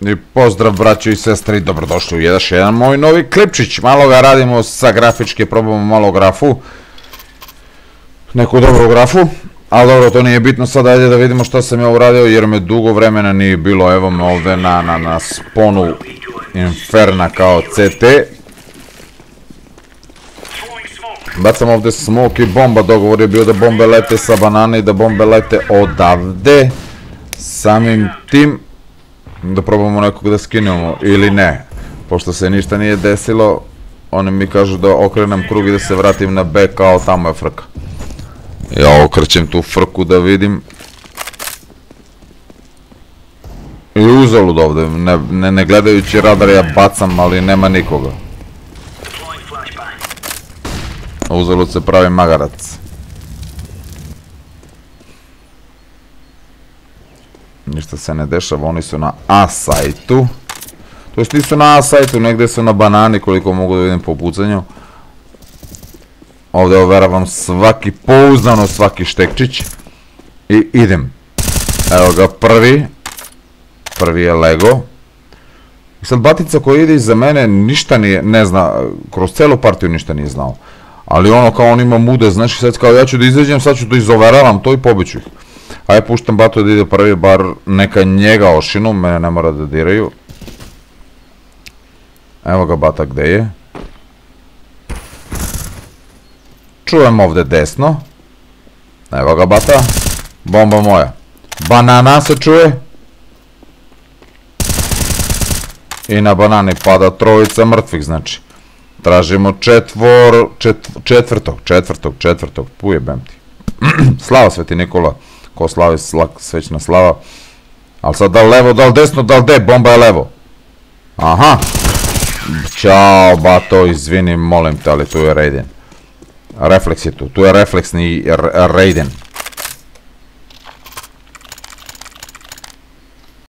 I pozdrav braćo i sestre i dobrodošli u još jedan moj novi klipčić. Malo ga radimo sa grafičke, probamo malo grafu. Neku dobru grafu. Ali dobro, to nije bitno, sad ajde da vidimo šta sam ja uradio jer me dugo vremena nije bilo. Evo me ovde na sponu Inferna kao CT. Bacam ovde smoke i bomba, dogovor je bio da bombe lete sa banane i da bombe lete odavde. Samim tim da probamo nekog da skinemo ili ne, pošto se ništa nije desilo. Oni mi kažu da okrenem krug i da se vratim na B kao tamo je frka. Ja okrećem tu frku da vidim i uzalud ovde, ne gledajući radar ja bacam, ali nema nikoga. Uzalud se pravi magarac. Ništa se ne dešava, oni su na A sajtu. To jest nisu na A sajtu, negde su na banani koliko mogu da vidim po pucanju. Ovde overavam svaki, pouzdano svaki štekčić. I idem. Evo ga prvi. Prvi je Lego. I sad batica koja ide iza mene ništa nije, ne zna, kroz celu partiju ništa nije znao. Ali ono kao on ima mude, znači sad kao ja ću da izađem, sad ću da izoveravam to i pobiću ih. Ajde puštam batu da ide prvi, bar neka njega ošinu, mene ne mora da diraju. Evo ga bata gde je. Čujem ovde desno. Evo ga bata. Bomba moja. Banana se čuje. I na banani pada trojica mrtvih, znači. Tražimo četvrtog, pujebem ti. Slava Sveti Nikola. Ko slavi svećna slava. Ali sad da li levo, da li desno, da li de, bomba je levo. Aha. Ćao bato, izvini, molim te, ali tu je Raiden. Refleks je tu, tu je refleksni Raiden.